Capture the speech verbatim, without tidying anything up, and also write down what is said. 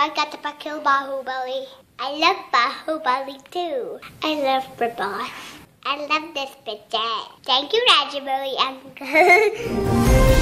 I got to kill Bahubali. I love Bahubali too. I love Prabhas. I love this picture. Thank you, Rajamouli uncle.